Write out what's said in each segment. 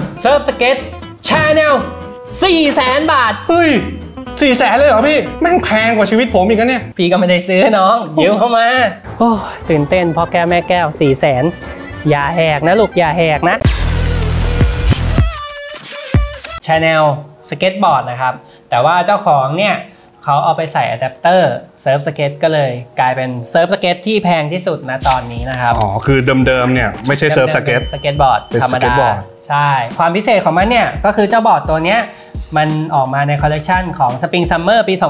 เซิร์ฟสเก็ตชาแนล400,000 บาทเฮ้ย400,000เลยเหรอพี่แม่งแพงกว่าชีวิตผมอีกนะเนี่ยพี่ก็ไม่ได้ซื้อน้องยืมเข้ามาโอ้ตื่นเต้นพ่อแก้วแม่แก้ว400,000อย่าแหกนะลูกอย่าแหกนะชาแนลสเก็ตบอร์ดนะครับแต่ว่าเจ้าของเนี่ยเขาเอาไปใส่อะแดปเตอร์เซิร์ฟสเก็ตก็เลยกลายเป็นเซิร์ฟสเก็ตที่แพงที่สุดนะตอนนี้นะครับอ๋อคือเดิมเนี่ยไม่ใช่เซิร์ฟสเก็ตบอร์ดธรรมดาใช่ความพิเศษของมันเนี่ยก็คือเจ้าบอร์ดตัวเนี้ยมันออกมาในคอลเลกชันของ Spring Summer ปี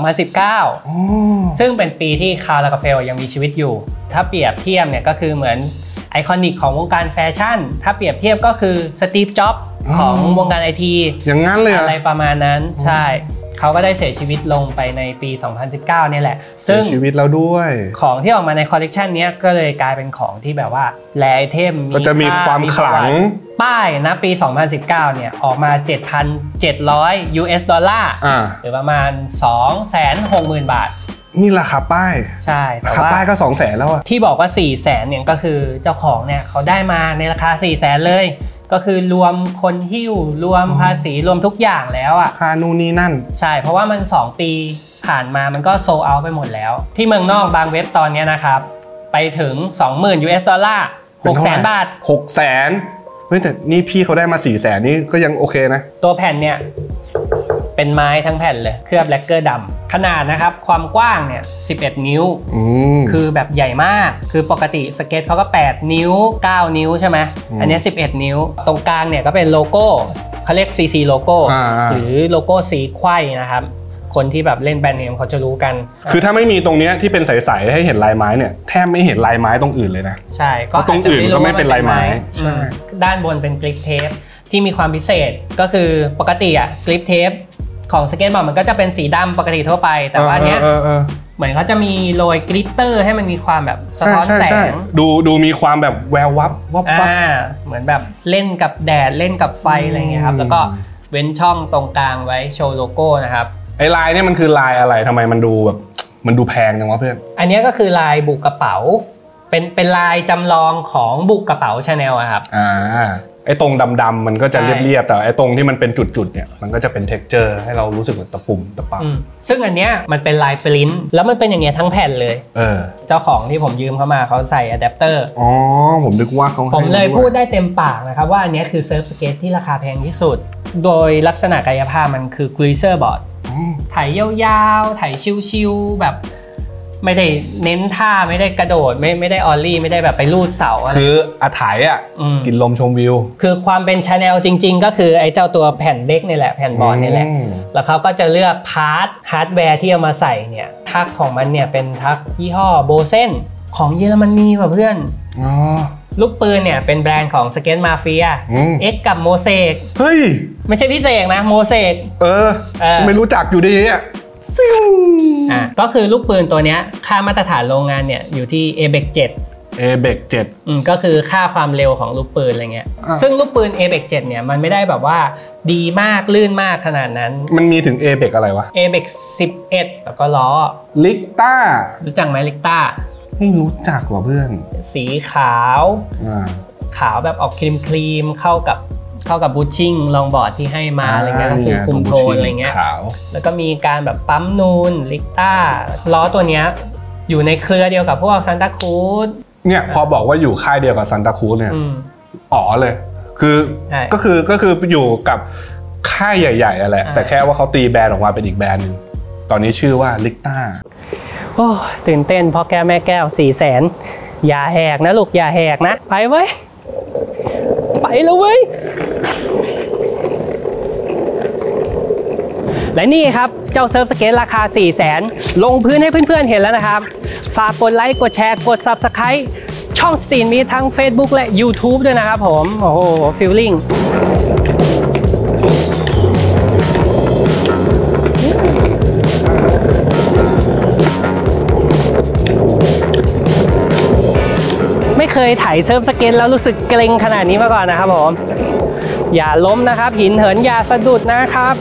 2019 ซึ่งเป็นปีที่คาร์ล ลาเกอร์เฟลยังมีชีวิตอยู่ถ้าเปรียบเทียบเนี่ยก็คือเหมือนไอคอนิกของวงการแฟชั่นถ้าเปรียบเทียบก็คือสตีฟ จ็อบส์ของวงการไอทีอย่างนั้นเลยอะไรประมาณนั้นใช่เขาก็ได้เสียชีวิตลงไปในปี 2019 เนี่ยแหละซึ่งเสียชีวิตแล้วด้วยของที่ออกมาในคอลเลกชันนี้ก็เลยกลายเป็นของที่แบบว่าแรไอเทมก็จะมีความขลังป้ายนะปี 2019 เนี่ยออกมา 7,700 US ดอลลาร์หรือประมาณ 260,000 บาทนี่ราคาป้ายใช่ราคาป้ายก็ 200,000 แล้วอะที่บอกว่า 400,000 เนี่ยก็คือเจ้าของเนี่ยเขาได้มาในราคา 400,000 เลยก็คือรวมคนหิ้วรวมภาษีรวมทุกอย่างแล้วอ่ะค่านู่นนี่นั่นใช่เพราะว่ามัน2ปีผ่านมามันก็โซลเอาท์ไปหมดแล้วที่เมืองนอกบางเว็บตอนนี้นะครับไปถึง 20,000 US ดอลลาร์ 600,000 บาท 600,000 เฮ้ยแต่นี่พี่เขาได้มา 400,000 นี่ก็ยังโอเคนะตัวแผ่นเนี่ยเป็นไม้ทั้งแผ่นเลยเคลือบแลกเกอร์ดำขนาดนะครับความกว้างเนี่ย11 นิ้วคือแบบใหญ่มากคือปกติสเก็ตเขาก็8 นิ้ว 9 นิ้วใช่ไหมอันนี้11 นิ้วตรงกลางเนี่ยก็เป็นโลโก้เขาเรียก CC โลโก้หรือโลโก้สีไขว้นะครับคนที่แบบเล่นแบรนด์เนมเขาจะรู้กันคือถ้าไม่มีตรงนี้ที่เป็นใสๆให้เห็นลายไม้เนี่ยแทบไม่เห็นลายไม้ตรงอื่นเลยนะใช่ก็ตรงอื่นก็ไม่เป็นลายไม้ด้านบนเป็นกริปเทปที่มีความพิเศษก็คือปกติอะกริปเทปของสเก็ตบอร์ดมันก็จะเป็นสีดำปกติทั่วไปแต่ว่าเนี้ยเหมือนเขาจะมีโรยกลิตเตอร์ให้มันมีความแบบสะท้อนแสงดูมีความแบบแวววับเหมือนแบบเล่นกับแดดเล่นกับไฟอะไรเงี้ยครับแล้วก็เว้นช่องตรงกลางไว้โชว์โลโก้นะครับไอ้ลายนี่มันคือลายอะไรทำไมมันดูแบบมันดูแพงจังวะเพื่อนอันนี้ก็คือลายบุกกระเป๋าเป็นลายจำลองของบุกกระเป๋าชาแนลครับไอ้ตรงดำๆมันก็จะเรียบๆแต่ไอ้ตรงที่มันเป็นจุดๆเนี่ยมันก็จะเป็นเท็กเจอร์ให้เรารู้สึกเหมือนตะปุ่มตะปังซึ่งอันเนี้ยมันเป็นลายปริ้นท์แล้วมันเป็นอย่างเงี้ยทั้งแผ่นเลยเจ้าของที่ผมยืมเข้ามาเขาใส่อะแดปเตอร์อ๋อผมนึกว่าเขาผมเลยพูดได้เต็มปากนะครับว่าอันนี้คือเซิร์ฟสเก็ตที่ราคาแพงที่สุดโดยลักษณะกายภาพมันคือกรีเซอร์บอร์ดถ่ายยาวๆถ่ายชิวๆแบบไม่ได้เน้นท่าไม่ได้กระโดดไม่ได้ออลลี่ไม่ได้แบบไปลูดเสาอะไรคืออาถ่ายอ่ะกินลมชมวิวคือความเป็นชาแนลจริงๆก็คือไอ้เจ้าตัวแผ่นเล็กนี่แหละแผ่นบอร์ดนี่แหละแล้วเขาก็จะเลือกพาร์ทฮาร์ดแวร์ที่เอามาใส่เนี่ยทักของมันเนี่ยเป็นทักยี่ห้อโบเซนของเยอรมนีป่ะเพื่อนลูกปืนเนี่ยเป็นแบรนด์ของสเก็ตมาเฟียเอ็กกับโมเสกเฮ้ยไม่ใช่พี่เสกนะโมเสกไม่รู้จักอยู่ดีอ่ะก็คือลูกปืนตัวนี้ค่ามาตรฐานโรงงานเนี่ยอยู่ที่ ABEX 7ก็คือค่าความเร็วของลูกปืนอะไรเงี้ยซึ่งลูกปืน ABEX 7เนี่ยมันไม่ได้แบบว่าดีมากลื่นมากขนาดนั้นมันมีถึง ABEX อะไรวะ ABEX 11แล้วก็ล้อลิกต้ารู้จักไหมลิกต้าไม่รู้จักว่ะเพื่อนสีขาวแบบออกครีมเข้ากับบูชชิ่งลองบอร์ดที่ให้มาอะไรเงี้ยก็คือคุมโทนอะไรเงี้ยแล้วก็มีการแบบปั๊มนูนลิกต้าล้อตัวเนี้ยอยู่ในเครือเดียวกับพวกซันตาครูซเนี่ยพอบอกว่าอยู่ค่ายเดียวกับซันตาครูซเนี่ยอ๋อเลยคือก็คืออยู่กับค่ายใหญ่ๆอะไรแต่แค่ว่าเขาตีแบรนด์ออกมาเป็นอีกแบรนด์นึงตอนนี้ชื่อว่าลิกต้าโอ้ตื่นเต้นพ่อแก้วแม่แก้ว400,000อย่าแหกนะลูกอย่าแหกนะไปเว้ยไปแล้วเว้ยและนี่ครับเจ้าเซิร์ฟสเก็ตราคา 400,000ลงพื้นให้เพื่อนๆเห็นแล้วนะครับฝากกดไลค์กดแชร์กด Subscribe ช่องสตรีมมีทั้ง Facebook และ YouTube ด้วยนะครับผมโอ้โหฟีลลิ่งไม่เคยถ่ายเซิร์ฟสเก็ตแล้วรู้สึกเกร็งขนาดนี้มาก่อนนะครับผมอย่าล้มนะครับหินเหินอย่าสะดุดนะครับ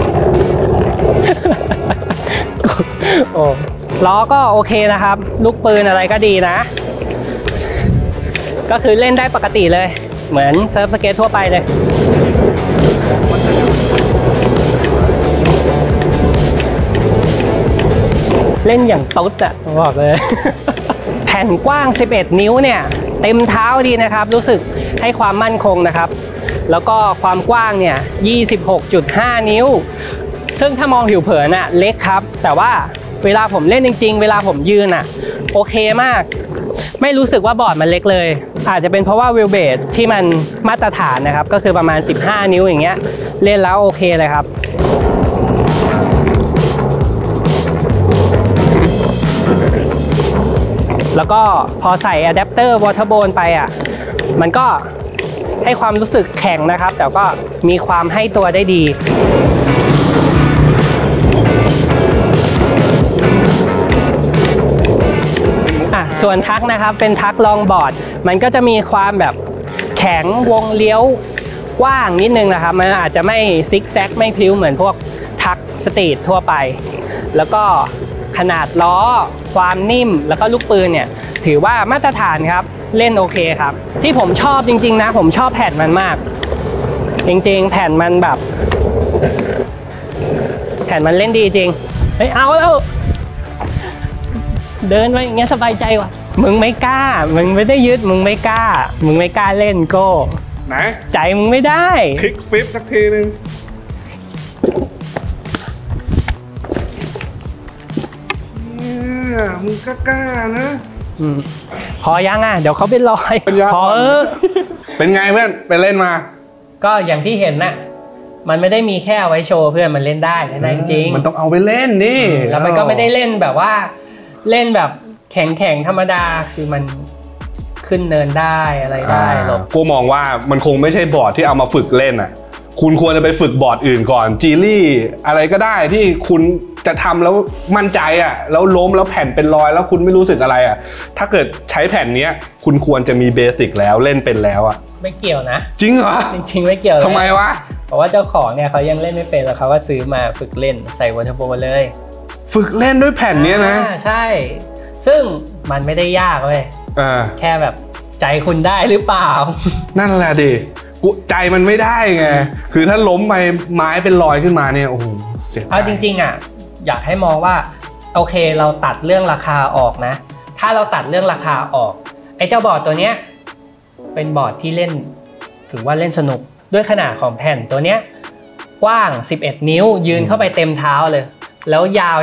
โอ้ล้อก็โอเคนะครับลูกปืนอะไรก็ดีนะก็คือเล่นได้ปกติเลยเหมือนเซิร์ฟสเก็ตทั่วไปเลยเล่นอย่างตุ๊ดอะบอกเลย แผ่นกว้าง11นิ้วเนี่ยเต็มเท้าดีนะครับรู้สึกให้ความมั่นคงนะครับแล้วก็ความกว้างเนี่ย 26.5 นิ้วซึ่งถ้ามองผิวเผินอะเล็กครับแต่ว่าเวลาผมเล่นจริงๆเวลาผมยืนอะโอเคมากไม่รู้สึกว่าบอร์ดมันเล็กเลยอาจจะเป็นเพราะว่าวิลเบสที่มันมาตรฐานนะครับก็คือประมาณ15นิ้วอย่างเงี้ยเล่นแล้วโอเคเลยครับแล้วก็พอใส่อะแดปเตอร์วอเตอร์โบนไปอ่ะมันก็ให้ความรู้สึกแข็งนะครับแต่ก็มีความให้ตัวได้ดีส่วนทักนะครับเป็นทักลองบอร์ดมันก็จะมีความแบบแข็งวงเลี้ยวกว้างนิดนึงนะครับมันอาจจะไม่ซิกแซกไม่พลิ้วเหมือนพวกทักสตรีททั่วไปแล้วก็ขนาดล้อความนิ่มแล้วก็ลูกปืนเนี่ยถือว่ามาตรฐานครับเล่นโอเคครับที่ผมชอบจริงๆนะผมชอบแผ่นมันมากจริงๆแผ่นมันแบบแผ่นมันเล่นดีจริงเฮ้ยเอาแล้วเดินไปอย่างเงี้ยสบายใจว่ะมึงไม่กล้ามึงไม่ได้ยึดมึงไม่กล้าเล่นโก้ไหนใจมึงไม่ได้คลิกฟลิปสักทีนึงมึงกล้านะพอยังอ่ะเดี๋ยวเขาเป็นรอยพอเป็นไงเพื่อนไปเล่นมาก็อย่างที่เห็นน่ะมันไม่ได้มีแค่เอาไว้โชว์เพื่อนมันเล่นได้นะจริงมันต้องเอาไปเล่นนี่แล้วมันก็ไม่ได้เล่นแบบว่าเล่นแบบแข็งธรรมดาคือมันขึ้นเนินได้อะไรได้หรอกกูมองว่ามันคงไม่ใช่บอร์ดที่เอามาฝึกเล่นอ่ะคุณควรจะไปฝึกบอร์ดอื่นก่อนจีลี่อะไรก็ได้ที่คุณจะทำแล้วมั่นใจอ่ะแล้วล้มแล้วแผ่นเป็นรอยแล้วคุณไม่รู้สึกอะไรอ่ะถ้าเกิดใช้แผ่นนี้คุณควรจะมีเบสิกแล้วเล่นเป็นแล้วอ่ะไม่เกี่ยวนะจริงเหรอจริงไม่เกี่ยวทำไมวะเพราะว่าเจ้าของเนี่ยเขายังเล่นไม่เป็นแล้วเขาก็ซื้อมาฝึกเล่นใส่วอเตอร์โบเลยฝึกเล่นด้วยแผ่นนี้นะใช่ซึ่งมันไม่ได้ยากเลยแค่แบบใจคุณได้หรือเปล่านั่นแหละดิใจมันไม่ได้ไงคือถ้าล้มไปไม้เป็นรอยขึ้นมาเนี่ยโอ้โหเสียใจเอาจริงๆอ่ะอยากให้มองว่าโอเคเราตัดเรื่องราคาออกนะถ้าเราตัดเรื่องราคาออกไอ้เจ้าบอร์ดตัวเนี้ยเป็นบอร์ดที่เล่นถือว่าเล่นสนุกด้วยขนาดของแผ่นตัวเนี้ยกว้าง11นิ้วยืนเข้าไปเต็มเท้าเลยแล้วยาว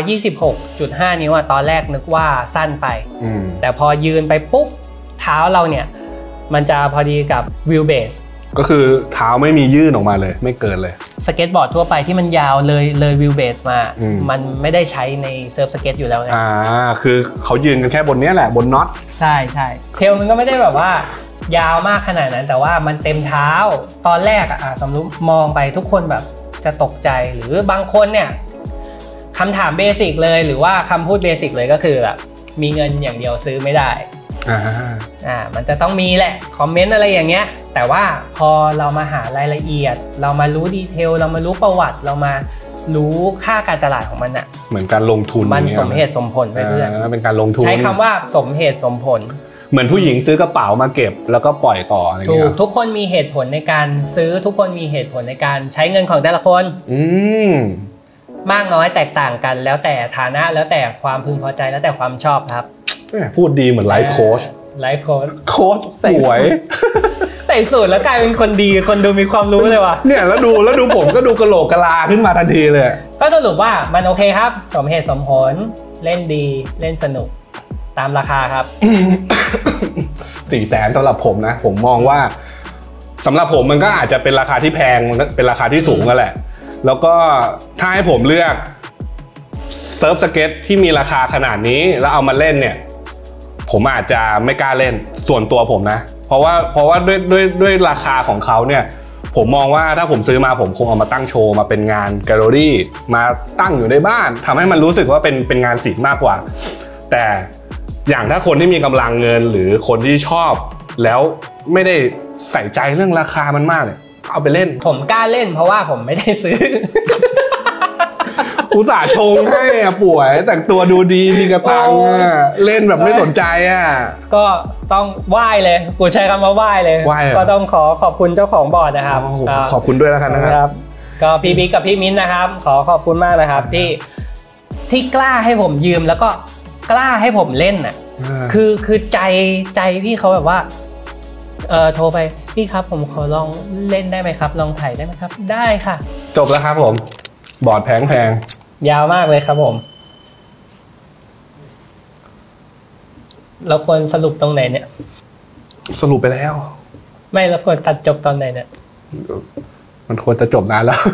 26.5 นิ้วตอนแรกนึกว่าสั้นไปแต่พอยืนไปปุ๊บเท้าเราเนี่ยมันจะพอดีกับวิลเบสก็คือเท้าไม่มียื่นออกมาเลยไม่เกินเลยสเก็ตบอร์ดทั่วไปที่มันยาวเลยวิลเบสมามันไม่ได้ใช้ในเซิร์ฟสเก็ตอยู่แล้วไงคือเขายืนกันแค่บนนี้แหละบนน็อตใช่เทลมันก็ไม่ได้แบบว่ายาวมากขนาดนั้นแต่ว่ามันเต็มเท้าตอนแรกสมมติมองไปทุกคนแบบจะตกใจหรือบางคนเนี่ยคำถามเบสิกเลยหรือว่าคำพูดเบสิกเลยก็คือแบบมีเงินอย่างเดียวซื้อไม่ได้มันจะต้องมีแหละคอมเมนต์อะไรอย่างเงี้ยแต่ว่าพอเรามาหารายละเอียดเรามารู้ดีเทลเรามารู้ประวัติเรามารู้ค่าการตลาดของมันอะเหมือนการลงทุนมันสมเหตุสมผลไปเพื่อนเป็นการลงทุนใช้คำว่าสมเหตุสมผลเหมือนผู้หญิงซื้อกระเป๋ามาเก็บแล้วก็ปล่อยต่ออะไรเงี้ยทุกคนมีเหตุผลในการซื้อทุกคนมีเหตุผลในการใช้เงินของแต่ละคนมากน้อยแตกต่างกันแล้วแต่ฐานะแล้วแต่ความพึงพอใจแล้วแต่ความชอบครับพูดดีเหมือนไลฟ์โค้ชโค้ชสวยใส่สูตรแล้วกลายเป็นคนดีคนดูมีความรู้เลยว่ะเนี่ยแล้วดูผมก็ดูกะโหลกกะลาขึ้นมาทันทีเลยก็สรุปว่ามันโอเคครับสมเหตุสมผลเล่นดีเล่นสนุกตามราคาครับ 400,000สำหรับผมนะผมมองว่าสำหรับผมมันก็อาจจะเป็นราคาที่แพงเป็นราคาที่สูงนั่นแหละแล้วก็ถ้าให้ผมเลือกเซิร์ฟสเก็ตที่มีราคาขนาดนี้แล้วเอามาเล่นเนี่ยผมอาจจะไม่กล้าเล่นส่วนตัวผมนะเพราะว่าด้วยราคาของเขาเนี่ยผมมองว่าถ้าผมซื้อมาผมคงเอามาตั้งโชว์มาเป็นงานแกลเลอรี่มาตั้งอยู่ในบ้านทำให้มันรู้สึกว่าเป็นงานศิลป์มากกว่าแต่อย่างถ้าคนที่มีกำลังเงินหรือคนที่ชอบแล้วไม่ได้ใส่ใจเรื่องราคามันมากเนี่ยเอาไปเล่นผมกล้าเล่นเพราะว่าผมไม่ได้ซื้ออุตส่าห์ชงให้อ่ะป่วยแต่งตัวดูดีมีกระตังอ่ะเล่นแบบไม่สนใจอ่ะก็ต้องไหว้เลยกูใช้คำว่าไหว้เลยก็ต้องขอบคุณเจ้าของบอร์ดนะครับขอบคุณด้วยแล้วกันนะครับก็พี่บิ๊กกับพี่มิ้นนะครับขอบคุณมากนะครับที่กล้าให้ผมยืมแล้วก็กล้าให้ผมเล่นน่ะคือใจพี่เขาแบบว่าโทรไปพี่ครับผมขอลองเล่นได้ไหมครับลองถ่ายได้ไหมครับได้ค่ะจบแล้วครับผมบอร์ดแพงยาวมากเลยครับผมเราควรสรุปตรงไหนเนี่ยสรุปไปแล้วไม่เราควรตัดจบตอนไหนเนี่ยมันควรจะจบนานแล้ว